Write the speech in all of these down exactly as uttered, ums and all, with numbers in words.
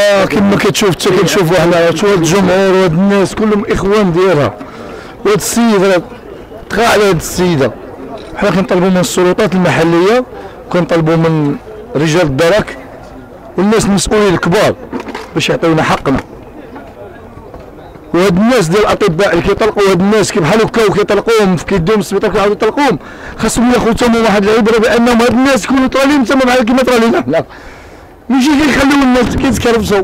راه كما كتشوف انت كنشوفوا حنا هاد الجمهور وهاد الناس كلهم اخوان ديالها، وهاد السيد راه طغى على هاد السيده. حنا كنطلبوا من السلطات المحليه وكنطلبوا من رجال الدرك والناس المسؤولين الكبار باش يعطيونا حقنا. وهاد الناس ديال الاطباء اللي كيطلقوا هاد الناس بحال هكا وكيطلقوهم في كيدوهم السبيطار كيعاودوا يطلقوهم، خاصهم ياخذوا تما واحد العبره بانهم هاد الناس يكونوا طالين تما بحال كيما طالين حنا، ماشي كيخليو الناس كيتكرفسوا.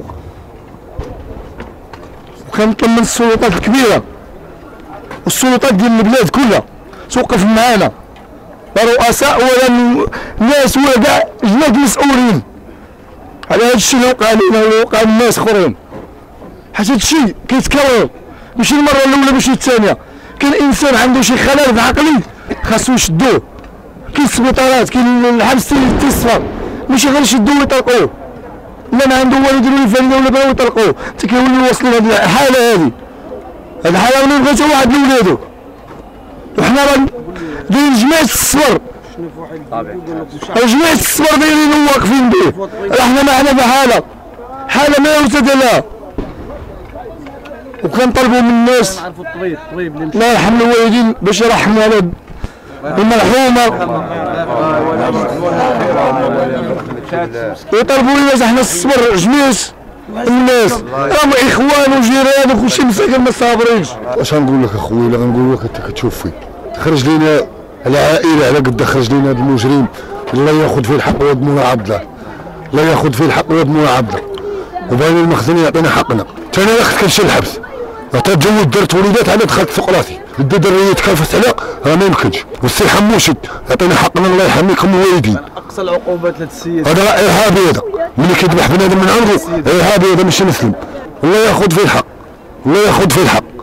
وكنطلب من السلطات الكبيره والسلطات ديال البلاد كلها توقف معانا، لا رؤساء ولا ناس ولا كاع جنات مسؤولين على هذا الشيء اللي وقع لنا ولا وقع للناس اخرين. حيت هذا الشيء كيتكرر ماشي المره الاولى ماشي الثانيه. كاين انسان عنده شي خلل في عقلي خاصو يشدوه. كاين السبيطارات كاين الحبس التصفى ماشي غير يشدوه ويطلقوه، لا ما عنده والد ولا فالده ولا بغاو يطلقوه. حتى كيوليو واصلين لهاد الحاله هذه، هاد الحاله ما بغا حتى واحد من ولادو. وحنا راه دايرين جماعه الصبر، جماعه الصبر دايرين واقفين به. راه حنا معنا بحاله حاله ما يرتدى لها. وكنطلبوا من الناس الله يرحم الوالدين باش يرحموا على المرحومه، ويطلبوا لنا حنا الصبر جميع الناس راهم اخوان وجيران وكلشي مساكن ما صابرينش. واش غنقول لك اخويا؟ لا غنقول لك انت كتشوف فيه خرج لينا العائله على قد خرج لينا هذا المجرم. الله ياخذ فيه الحق ويضمن عضله، الله ياخذ فيه الحق ويضمن عضله. وباين المخزن يعطينا حقنا. حتى انا اخت كنمشي للحبس، عطات جوج درت وليدات انا دخلت فوق راسي، بدا دريه تكافت على راه ما يمكنش. والسي حموشي يعطينا حقنا الله يحميكم الوالدين. اقصى العقوبات لهذا السيد هذا ارهابي، هذا ملي كيذبح بنادم من عمره ارهابي، هذا ماشي مسلم. الله ياخذ فيه الحق، الله ياخذ فيه الحق.